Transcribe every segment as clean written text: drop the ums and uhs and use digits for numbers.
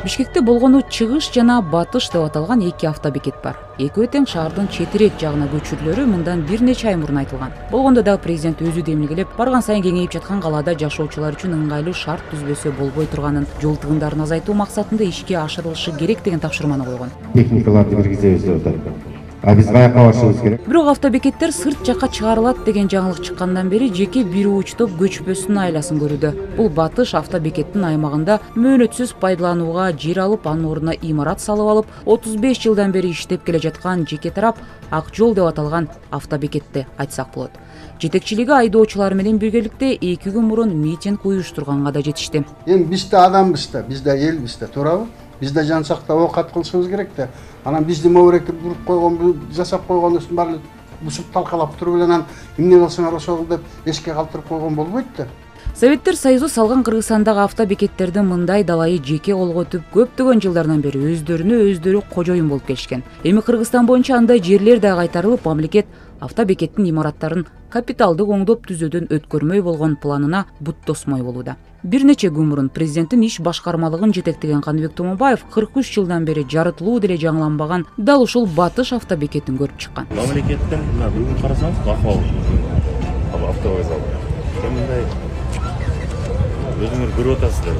Бишкекте болгону чыгыш жана батыш деп аталган эки автобекет бар. Экөө тең шаардын четирет жагына көчүрүлөрү мындан бир нече ай мурун айтылган. Болгондо да президент өзү демилгелеп, барган сайын кеңейип жаткан калаада жашоочулар үчүн ыңгайлуу шарт түзбөсө болбой турганын, жол тыгындарын азайтуу максатында ишке ашырылышы керек деген тапшырманы койгон. Техникаларды киргизебиз деп атат. Биз каяка башыбыз керек. Бирок автобекеттер сырт жакка чыгарылат деген жаңылык чыккандан бери жеке бир учтоп көчпөсүнүн айласын көрүүдө. Бул батыш автобекеттин аймагында мөөнөтсүз пайдаланууга жер алып, анын ордуна имарат салып алып, 35 жылдан бери иштеп келе жаткан жеке тарап Ак жол деп аталган автобекетти айтсак болот. Жетекчилиги айдоочулар менен биргеликте 2 күн мурун митинг уюштурганга да жетишти. Эми биз да адамбыз да, биз да элбиз да, туурабы? Биз да жан сактап оокат кылышыбыз керек да. Анан бизди мөбүрөккө буруп койгон, жасап койгондун баары бусуп талкалап туруп эле анан эмне кылсаңар ошол деп эске калтырып койгон болбойт да. Советтер Союзу салган Кыргызстандагы автобекеттердин мындай далайы жеке колго өтүп көптөгөн жылдардан бери өздөрү кожоюн болуп келишкен. Эми Кыргызстан боюнча андай жерлер да кайтарылып, мамлекет автобекеттин имараттарын капиталдык оңдоп түзөөдөн өткөрмөй болгон планына бут тосмой болууда. Бир нече күн мурун президенттин иш башкармалыгын жетектеген Каныбек Томонбаев 43 жылдан бери жарытылуу деле жаңыланбаган дал ушул батыш автобекетин көрүп чыккан. Мамлекеттин бүгүн карасаңыз акыбалы автовокзал. Мындай өзүңөр көрүп атасыздар.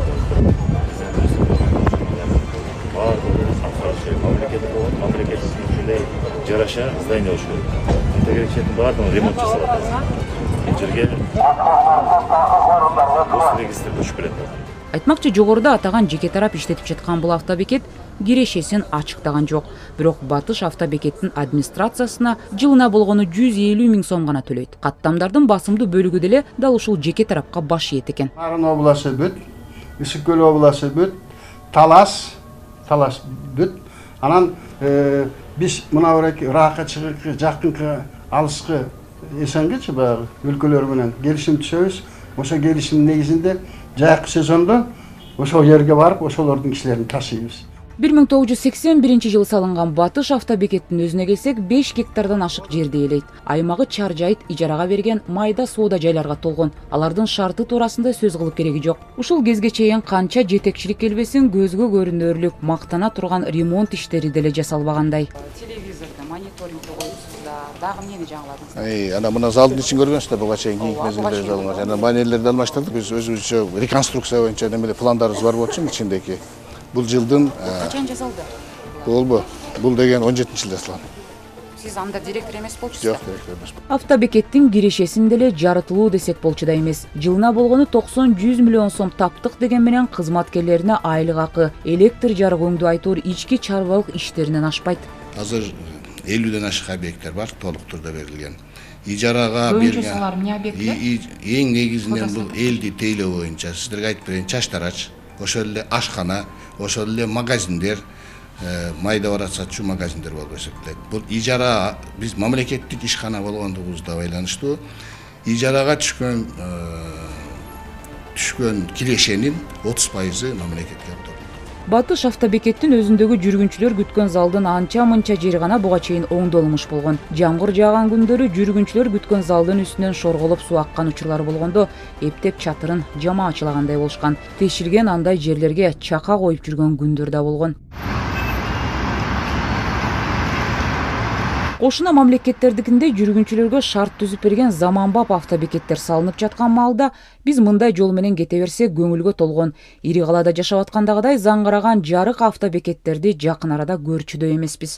Мамлекет ушундай жараша здание болуш керек. Интеграциянын баардыгын ремонт жасалат. Жерге регистр көчүп келет. Айтмакчы, жогоруда атаган жеке тарап иштетип жаткан бул автобекет кирешесин ачыктаган жок. Бирок батыш автобекеттин администрациясына жылына болгону 150 000 сом гана төлөйт. Каттамдардын басымдуу бөлүгү деле дал ушул жеке тарапка баш ийет экен. Нарын областы бүт, Ысык көл областы бүт, Талас бүт. Анан биз мына Рака чыгыкы, жакынкы, алыскы эсенгечи баягы өлкөлөр менен келишим түзөбүз. Ошо келишимдин негизинде жайкы сезондо ошол жерге барып, ошолордун кишилерин ташыйбыз. 1981 жылы салынган батыш автобекеттин өзүнө келсек, 5 гектардан ашык жерди ээлейт. Аймагы чаржайыт ижарага берген майда соода жайларга толгон. Алардын шарты туурасында сөз кылып кереги жок. Ушул кезге чейин канча жетекчилик келбесин көзгө көрүнөрлүк мактана турган ремонт иштери деле жасалбагандай. Телевизордо мониторингди коюпсуз да, дагы эмнени жаңыладыңыз? Ана мына залдын ичин көргөнсүздөр, буга чейин кийинки мезгилдерде салынган. Жана баннерлерди алмаштырдык. Биз өзүбүзчө реконструкция боюнча немеле пландарыбыз бар болчу ичиндеги. Бул жылдын качан жасалды? Бул деген 17-жылда жасалган. Сиз анда директор эмес болчусуз? Жок, директор эмес. Автобекеттин кирешесин деле жарытылуу десек болчу да эмес. Жылына болгону 90-100 миллион сом таптык деген менен кызматкерлерине айлык акы, электр жарык өңдүү айтор ички чарбалык иштеринен ашпайт. Азыр 50ден ашык объекттер бар, толук турда берилген. Ижарага берген. Эң негизинен бул элди тейлөө боюнча сиздерге айтып берейин, чаштарач, ошол эле ашкана, ошол эле магазиндер, майда барат сатчу магазиндер болуп эсептелет. Бул ижара биз мамлекеттик ишкана болгондугубузда байланыштуу. Ижарага түшкөн кирешенин 30% мамлекетке өтөлөт. Батыш автобекеттин өзүндөгү жүргүнчүлөр күткөн залдын анча-мынча жери гана буга чейин оңдолмуш болгон. Жамгыр жааган күндөрү жүргүнчүлөр күткөн залдын үстүнөн шорголоп суу аккан учурлар болгондо эптеп чатырын жамаачылагандай болушкан. Теширген андай жерлерге чака коюп жүргөн күндөр да болгон. Кошуна мамлекеттердикинде жүргүнчүлөргө шарт түзүп берген заманбап автобекеттер салынып жаткан маалда биз мындай жол менен кете берсек көңүлгө толгон, ири калаада жашап аткандагыдай заңгыраган жарык автобекеттерди жакын арада көрчүдөй эмеспиз.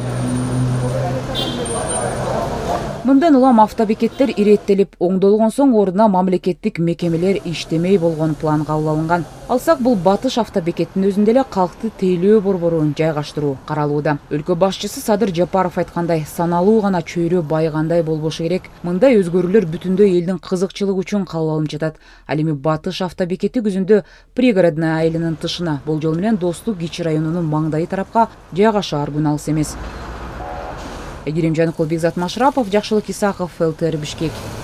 Мындан улам автобекеттер иреттелип, оңдолгон соң ордуна мамлекеттик мекемелер иштемей болгон план кабыл алынган. Алсак бул батыш автобекеттин өзүндө эле калкты тейлөө борборун жайгаштыруу каралууда. Өлкө башчысы Садыр Жапаров айткандай, саналуу гана чөйрө байыгандай болбошу керек. Мындай өзгөрүүлөр бүтүндөй элдин кызыкчылыгы үчүн кабыл алынып жатат. Ал эми батыш автобекети күзүндө пригородный айылынын тышына, болжол менен Достук кичи районунун маңдайы тарапка жайгашаар күн алыс эмес. Бекзат Машрапов, Жакшылык Исаков, ЭлТР Бишкек.